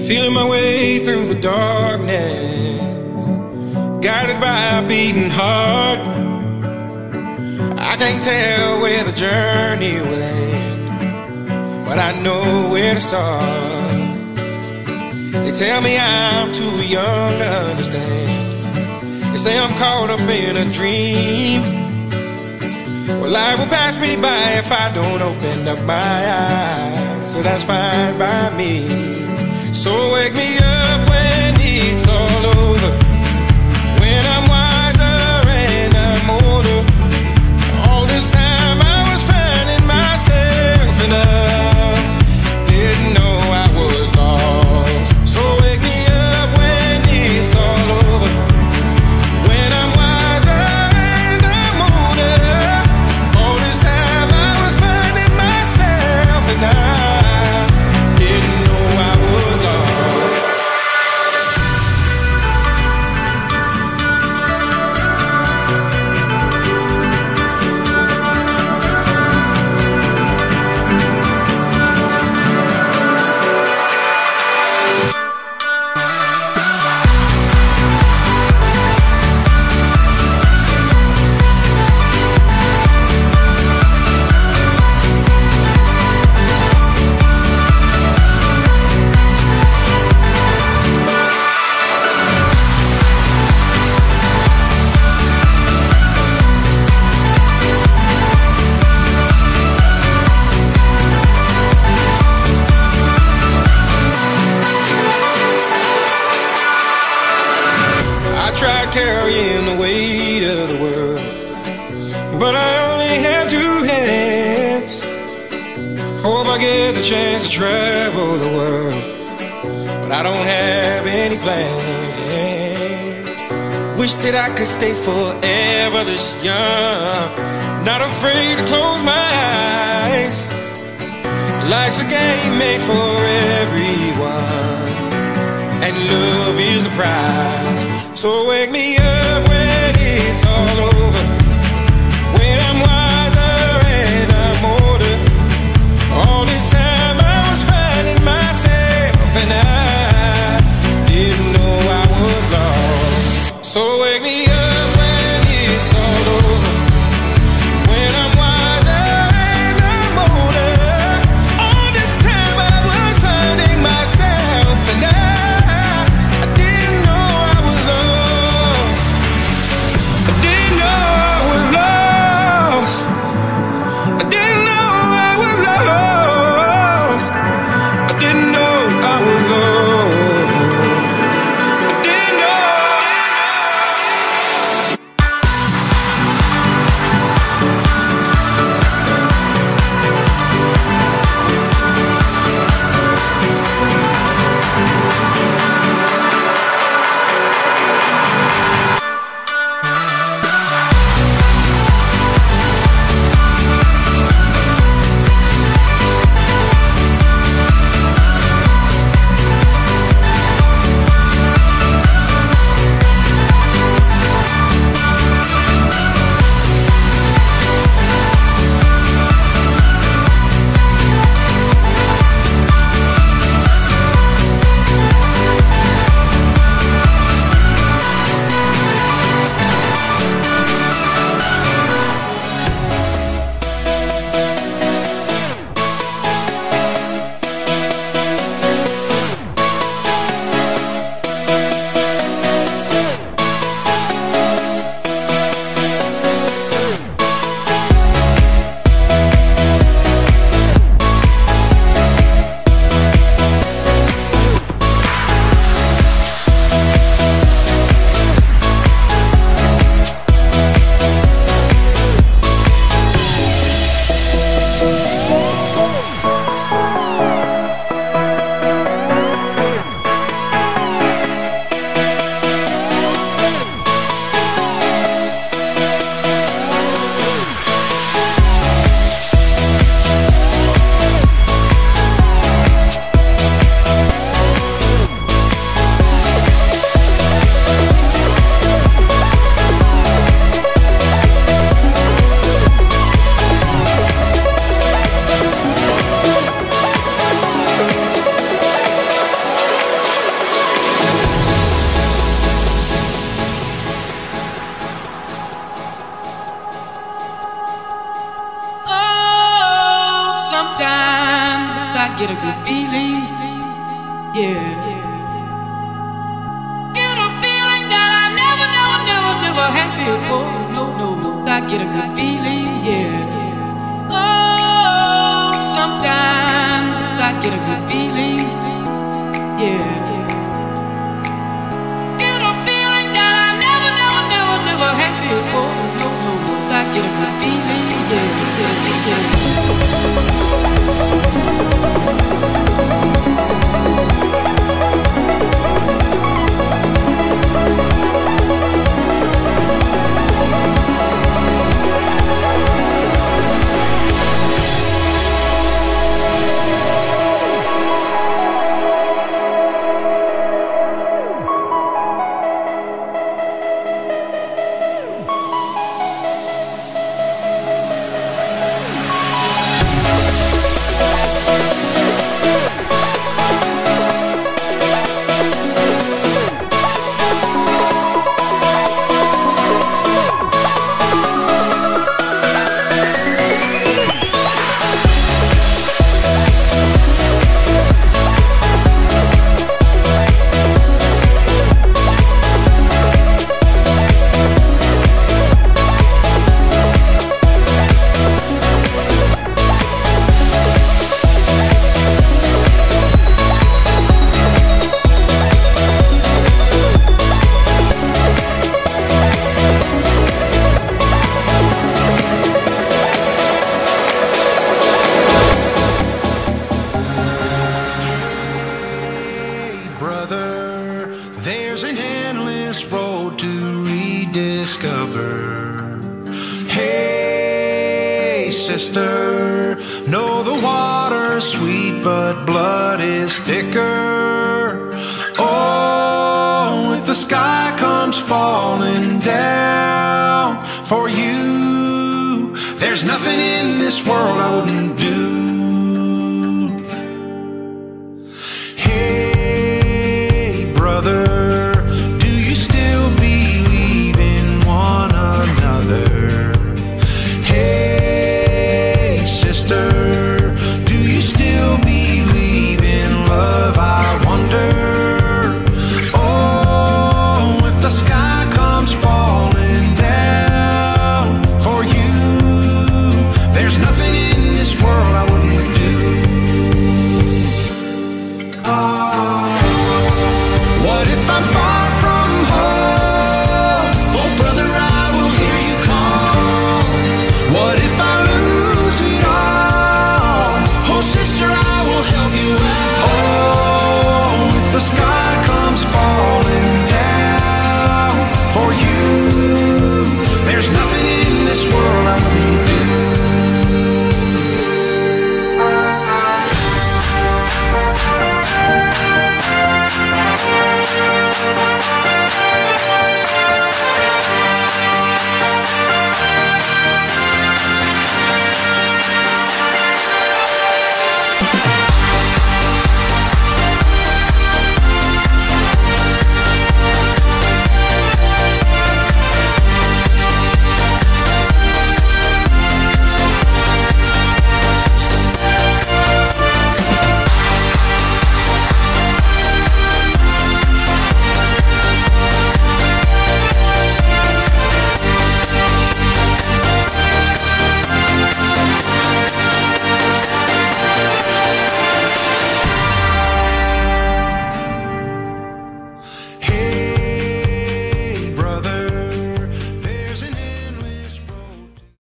Feeling my way through the darkness, guided by a beating heart. I can't tell where the journey will end, but I know where to start. They tell me I'm too young to understand. They say I'm caught up in a dream. Well, life will pass me by if I don't open up my eyes, so that's fine by me. So wake me up when it's all over, when I'm wiser and I'm older. All this time I was finding myself and I didn't know I was lost. So wake me up when it's all over, when I'm wiser and I'm older. All this time I was finding myself and I didn't know I was lost. Tried carrying the weight of the world, but I only have two hands. Hope I get the chance to travel the world, but I don't have any plans. Wish that I could stay forever this young, not afraid to close my eyes. Life's a game made for everyone, and love is the prize. So wake me up when it's all over, when I'm wiser and I'm older. All this time I was finding myself and I didn't know I was lost. So wake me up when it's all over, when I'm wiser and I'm older. All this time I was finding myself and I didn't know I was lost. I didn't know get a good feeling, yeah. Get a feeling that I never had before. No, I get a good feeling, yeah. Oh, sometimes I get a good feeling, yeah. Get a feeling that I never had before. No, I get a good feeling, yeah. There's an endless road to rediscover. Hey, sister, know the water's sweet, but blood is thicker. Oh, if the sky comes falling down for you, there's nothing in this world I wouldn't do.